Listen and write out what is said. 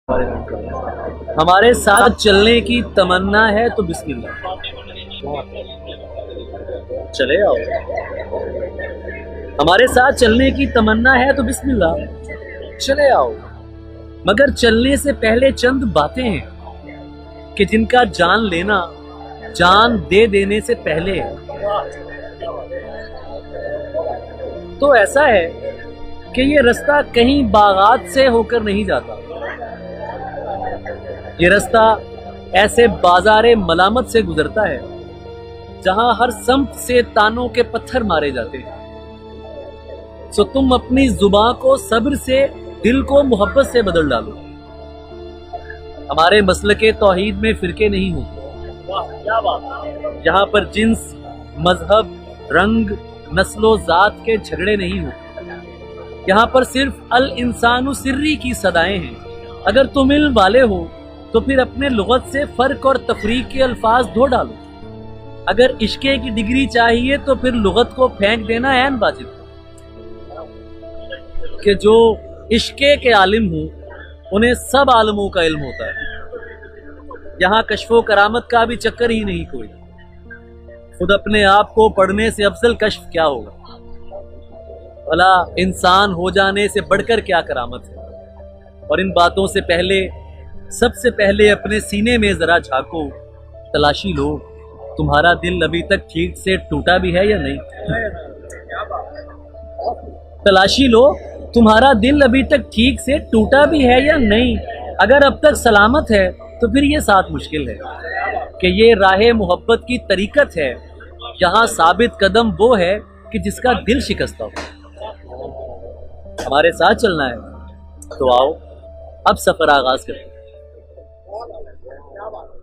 हमारे साथ चलने की तमन्ना है तो बिस्मिल्लाह, चले आओ। हमारे साथ चलने की तमन्ना है तो बिस्मिल्लाह, चले आओ। मगर चलने से पहले चंद बातें हैं कि जिनका जान लेना जान दे देने से पहले है। तो ऐसा है कि ये रास्ता कहीं बागात से होकर नहीं जाता, ये रास्ता ऐसे बाजारे मलामत से गुजरता है जहां हर समत से तानों के पत्थर मारे जाते हैं। सो तुम अपनी जुबान को सब्र से, दिल को मोहब्बत से बदल डालो। हमारे मसलके तौहीद में फिरके नहीं होते, यहाँ पर जिन्स, मजहब, रंग, नस्लो जात के झगड़े नहीं होते। यहाँ पर सिर्फ अल इंसानु सिर्री की सदाएं हैं। अगर तुम इल्म वाले हो तो फिर अपने लुगत से फर्क और तफरीक के अल्फाज धो डालो। अगर इश्के की डिग्री चाहिए तो फिर लुगत को फेंक देना ऐन वाजिब कि जो इश्के के आलिम हो उन्हें सब आलमों का इल्म होता है। यहाँ कश्फो करामत का भी चक्कर ही नहीं कोई। खुद अपने आप को पढ़ने से अफजल कश्फ क्या होगा? भला इंसान हो जाने से बढ़कर क्या करामत है? और इन बातों से पहले, सबसे पहले अपने सीने में जरा झांको, तलाशी लो, तुम्हारा दिल अभी तक ठीक से टूटा भी है या नहीं। तलाशी लो, तुम्हारा दिल अभी तक ठीक से टूटा भी है या नहीं। अगर अब तक सलामत है तो फिर ये साथ मुश्किल है कि ये राहे मोहब्बत की तरीकत है। यहाँ साबित कदम वो है कि जिसका दिल शिकस्ता हो। हमारे साथ चलना है तो आओ, अब सफर आगाज करते हैं।